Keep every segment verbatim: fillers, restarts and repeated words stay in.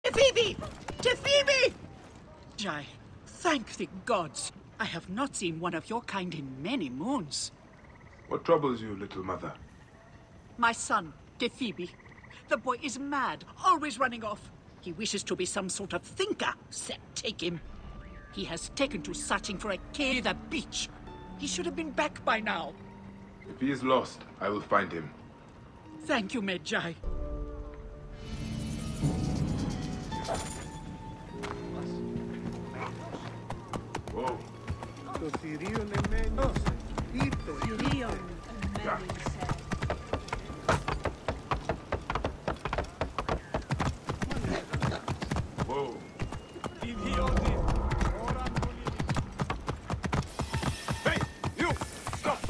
Tefibi! Tefibi! Jai, thank the gods. I have not seen one of your kind in many moons. What troubles you, little mother? My son, Tefibi. The boy is mad, always running off. He wishes to be some sort of thinker. Set, take him. He has taken to searching for a cave at the beach. He should have been back by now. If he is lost, I will find him. Thank you, Medjai. Whoa. Yeah. Whoa. Hey, you! Stop!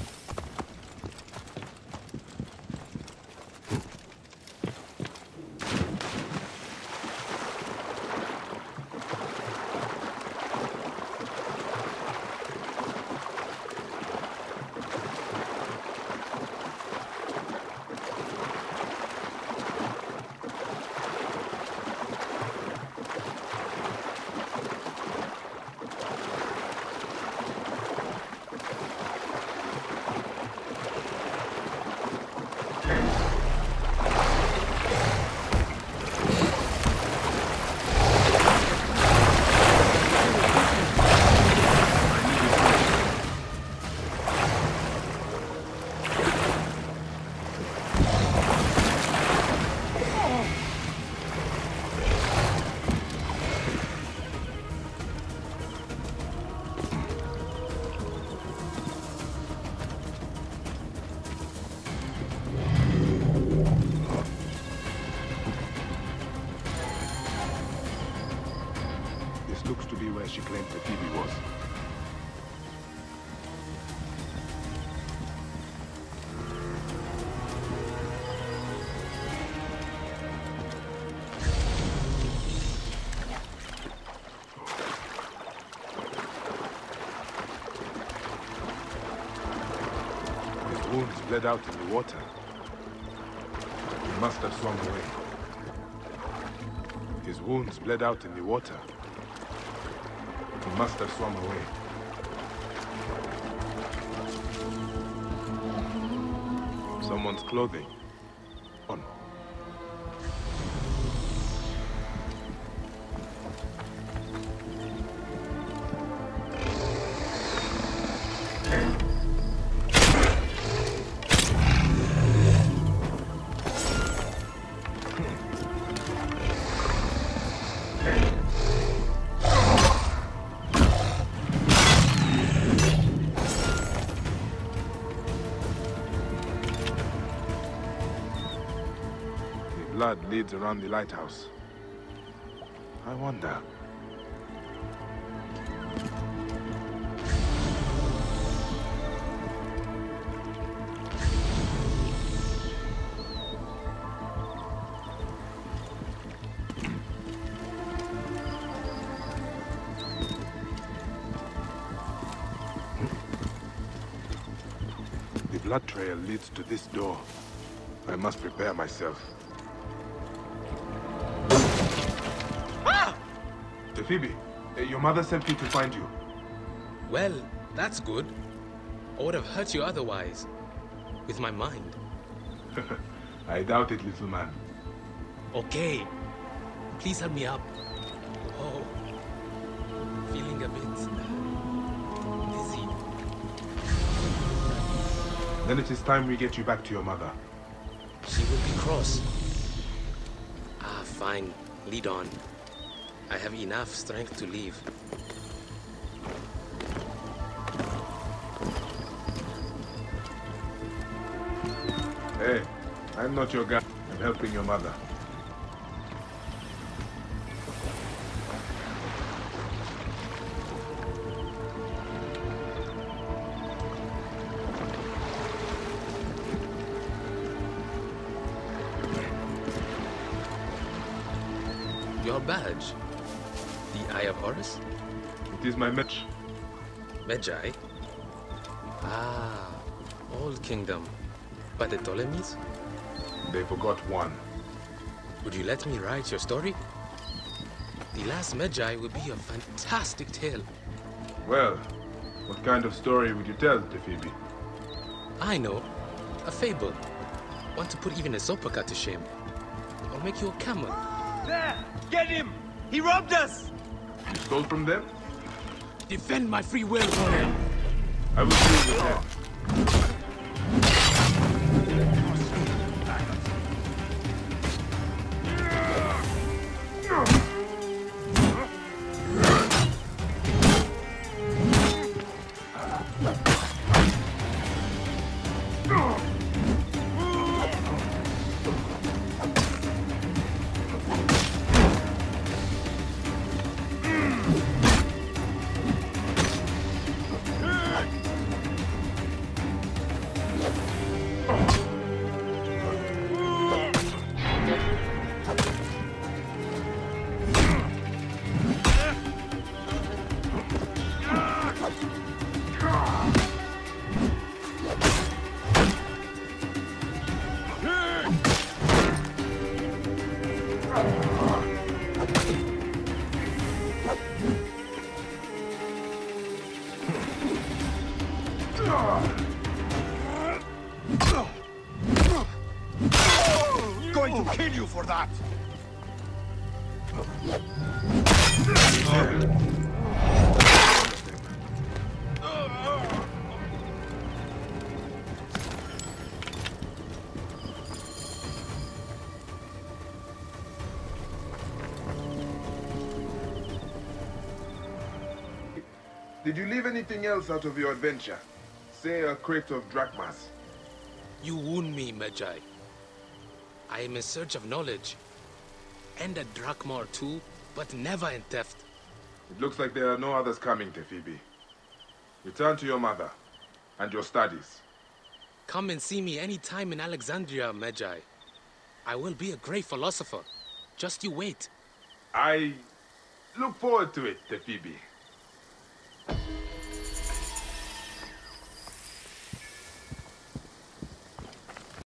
Looks to be where she claimed Tefibi was. His wounds bled out in the water. He must have swum away. His wounds bled out in the water. He must have swum away. Someone's clothing. On. Blood leads around the lighthouse. I wonder. The blood trail leads to this door. I must prepare myself. Tefibi, your mother sent me to find you. Well, that's good. I would have hurt you otherwise. With my mind. I doubt it, little man. Okay. Please help me up. Oh. Feeling a bit dizzy. Then it is time we get you back to your mother. She will be cross. Ah, fine. Lead on. I have enough strength to leave. Hey, I'm not your guy. I'm helping your mother. Your badge? The Eye of Horus? It is my match. Medjai? Ah, Old Kingdom. But the Ptolemies? They forgot one. Would you let me write your story? The Last Magi would be a fantastic tale. Well, what kind of story would you tell, Tefibi? I know. A fable. Want to put even a Zopaka to shame. Or make you a camel. There! Get him! He robbed us! You stole from them? Defend my free will, warrior! I will deal with them. Going to kill you for that! Did you leave anything else out of your adventure? Say a crate of drachmas. You wound me, Magi. I am in search of knowledge. And a drachma or two, but never in theft. It looks like there are no others coming, Tefibi. Return to your mother and your studies. Come and see me any time in Alexandria, Magi. I will be a great philosopher. Just you wait. I look forward to it, Tefibi.